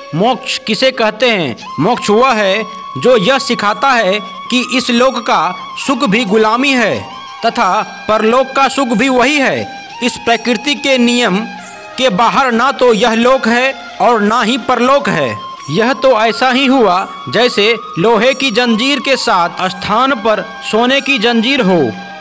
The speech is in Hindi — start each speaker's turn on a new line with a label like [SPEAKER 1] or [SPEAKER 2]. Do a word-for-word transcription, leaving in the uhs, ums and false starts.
[SPEAKER 1] मोक्ष किसे कहते हैं? मोक्ष वह है जो यह सिखाता है कि इस लोक का सुख भी गुलामी है तथा परलोक का सुख भी वही है। इस प्रकृति के नियम के बाहर ना तो यह लोक है और ना ही परलोक है। यह तो ऐसा ही हुआ जैसे लोहे की जंजीर के साथ स्थान पर सोने की जंजीर हो।